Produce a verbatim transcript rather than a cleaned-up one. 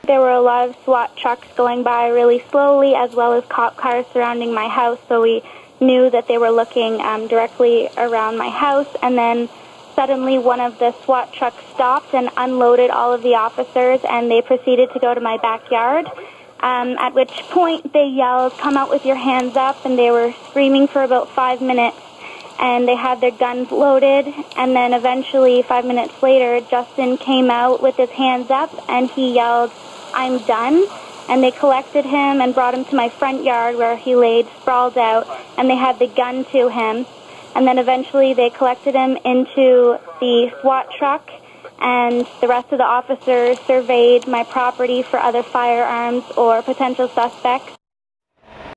there were a lot of SWAT trucks going by really slowly, as well as cop cars surrounding my house, so we knew that they were looking um, directly around my house. And then suddenly one of the SWAT trucks stopped and unloaded all of the officers, and they proceeded to go to my backyard, um, at which point they yelled, "Come out with your hands up," and they were screaming for about five minutes, and they had their guns loaded. And then eventually, five minutes later, Justin came out with his hands up, and he yelled, "I'm done." And they collected him and brought him to my front yard, where he laid sprawled out, and they had the gun to him. And then eventually they collected him into the SWAT truck, and the rest of the officers surveyed my property for other firearms or potential suspects.